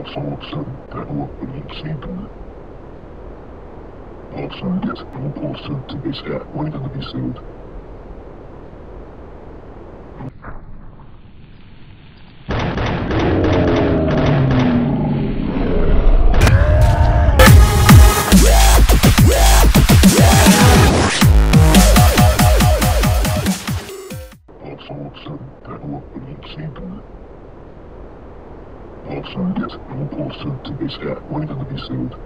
Absolut belikseydin. Absolut oplossen te beschermen besluit. Absolut oplossen te beschermen besluit.